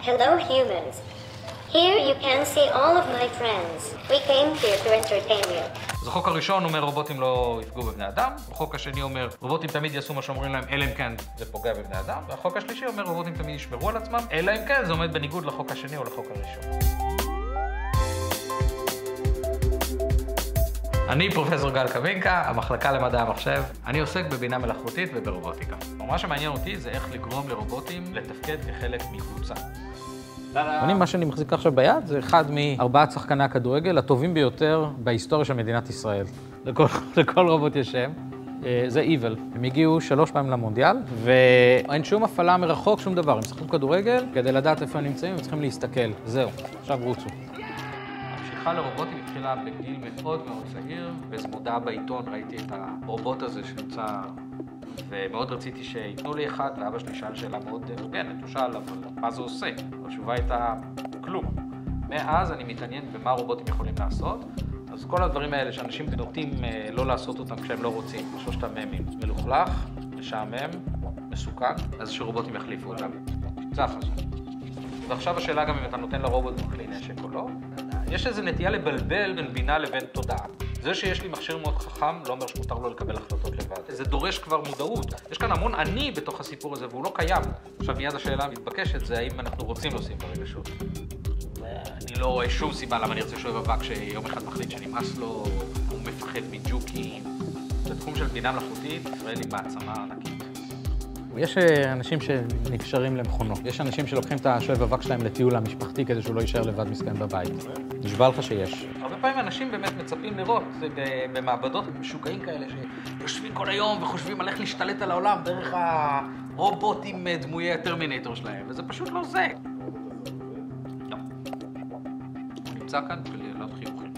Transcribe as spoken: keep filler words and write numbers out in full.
Hello humans. Here you can see all of my friends. We came here to entertain you. אז החוק הראשון אומר רובוטים לא יפגעו בבני אדם, החוק השני אומר רובוטים תמיד יעשו מה שאומרים להם, אלא אם כן זה פוגע בבני אדם, והחוק השלישי אומר רובוטים תמיד ישמרו על עצמם, אלא אם כן זה עומד בניגוד לחוק השני או לחוק הראשון. אני פרופסור גל קבינקה, המחלקה למדעי המחשב. אני עוסק בבינה מלאכותית וברובוטיקה. מה שמעניין אותי זה איך לגרום לרובוטים לתפקד כחלק מקבוצה. אני, מה שאני מחזיק עכשיו ביד זה אחד מארבעת שחקני הכדורגל הטובים ביותר בהיסטוריה של מדינת ישראל. לכל, לכל רובוט יש שם. זה Evil. הם הגיעו שלוש פעמים למונדיאל, ואין שום הפעלה מרחוק, שום דבר. הם משחקים כדורגל, כדי לדעת איפה הם נמצאים, הם צריכים להסתכל. זהו, עכשיו רוצו. המשיכה לרובוטים התחילה בגיל מאוד מאוד צעיר, באיזו מודעה בעיתון ראיתי את הרובוט הזה שנמצא, ומאוד רציתי שיתנו לי אחד, ואבא שלי שאל שאלה מאוד הוגנת, הוא שאל, אבל מה זה עושה? התשובה הייתה כלום. מאז אני מתעניין במה רובוטים יכולים לעשות, אז כל הדברים האלה שאנשים נוטים לא לעשות אותם כשהם לא רוצים, שלושת הממים, מלוכלך, משעמם, מסוכן, אז שרובוטים יחליפו אותם. זה החזון. ועכשיו השאלה גם אם אתה נותן לרובוט כלי נשק או לא. יש איזו נטייה לבלבל בין בינה לבין תודעה. זה שיש לי מכשיר מאוד חכם לא אומר שמותר לו לקבל החלטות לבד. זה דורש כבר מודעות. יש כאן המון אני בתוך הסיפור הזה והוא לא קיים. עכשיו מיד השאלה המתבקשת זה האם אנחנו רוצים להוסיף ברגשות. אני לא רואה שום סיבה למה אני רוצה שואב אבק שיום אחד מחליט שנמאס לו, הוא מפחד מג'וקים. בתחום של בינה מלאכותית, ישראל היא מעצמה ענקית. יש אנשים שנקשרים למכונות. יש אנשים שלוקחים את השואב אבק שלהם לטיול המשפחתי כדי שהוא לא יישאר לבד מסכן בבית. נשבע לך שיש. הרבה פעמים אנשים באמת מצפים לראות במעבדות משוגעים כאלה שיושבים כל היום וחושבים על איך להשתלט על העולם דרך הרובוטים דמויי הטרמינטור שלהם, וזה פשוט לא זה. לא. הוא נמצא כאן כדי להיות חיוכים.